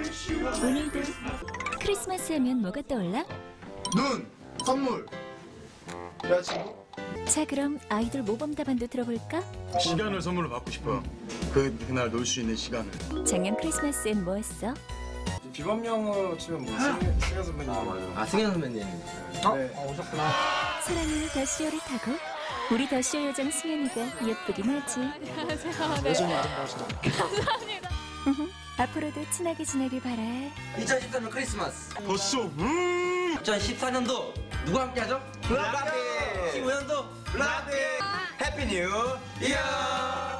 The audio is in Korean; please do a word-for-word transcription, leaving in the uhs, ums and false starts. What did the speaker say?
오늘도 크리스마스 하면 뭐가 떠올라? 눈! 선물! 여자친구? 자, 그럼 아이돌 모범 답안도 들어볼까? 시간을 선물로 받고 싶어. 그 그날 놀 수 있는 시간을. 작년 크리스마스엔 뭐 했어? 비범용으로 치면 뭐 승현, 승현 선배님. 아, 맞아. 아, 승현 선배님. 어? 네. 아, 오셨구나. 사랑하는 더쇼를 타고 우리 더쇼 요정 승현이가 예쁘긴 하지. 여전히 아름다우시다. 앞으로도 친하게 지내길 바라. 이천십삼 년 크리스마스. 벌써? 음. 이천십사 년도 누구 함께 하죠? 라비! 십오 년도 라비! 해피 뉴 이어!